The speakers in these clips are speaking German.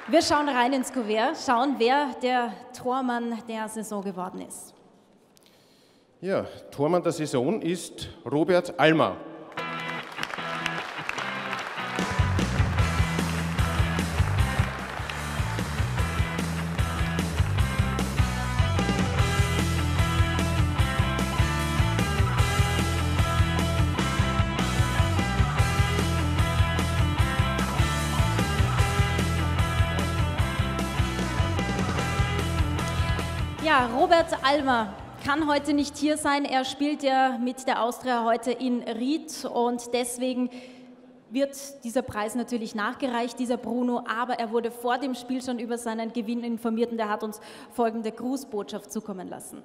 Wir schauen rein ins Kuvert, schauen, wer der Tormann der Saison geworden ist. Ja, Tormann der Saison ist Robert Almer. Ja, Robert Almer kann heute nicht hier sein. Er spielt ja mit der Austria heute in Ried und deswegen wird dieser Preis natürlich nachgereicht, dieser Bruno, aber er wurde vor dem Spiel schon über seinen Gewinn informiert und er hat uns folgende Grußbotschaft zukommen lassen.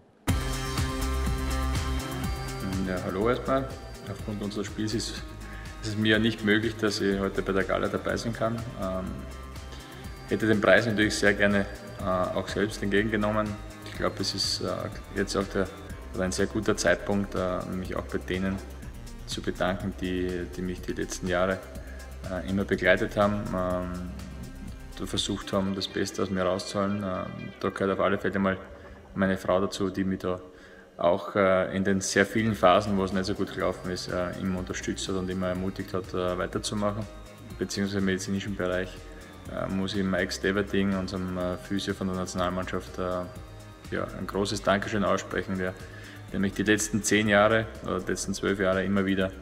Ja, hallo erstmal. Aufgrund unseres Spiels ist es mir nicht möglich, dass ich heute bei der Gala dabei sein kann. Hätte den Preis natürlich sehr gerne auch selbst entgegengenommen. Ich glaube, es ist jetzt auch ein sehr guter Zeitpunkt, mich auch bei denen zu bedanken, die mich die letzten Jahre immer begleitet haben, versucht haben, das Beste aus mir rauszuholen. Da gehört auf alle Fälle mal meine Frau dazu, die mich da auch in den sehr vielen Phasen, wo es nicht so gut gelaufen ist, immer unterstützt hat und immer ermutigt hat, weiterzumachen, beziehungsweise im medizinischen Bereich. Muss ich Mike Steverting, unserem Physio von der Nationalmannschaft, ein großes Dankeschön aussprechen, der mich die letzten 10 Jahre oder die letzten 12 Jahre immer wieder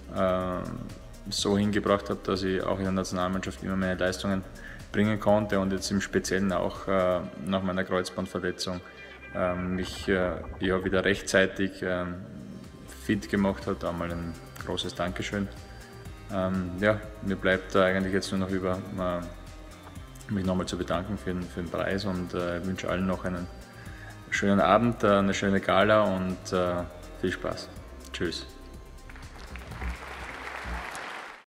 so hingebracht hat, dass ich auch in der Nationalmannschaft immer meine Leistungen bringen konnte und jetzt im Speziellen auch nach meiner Kreuzbandverletzung mich wieder rechtzeitig fit gemacht hat. Einmal ein großes Dankeschön. Mir bleibt eigentlich jetzt nur noch über mich nochmal zu bedanken für den Preis und wünsche allen noch einen schönen Abend, eine schöne Gala und viel Spaß. Tschüss.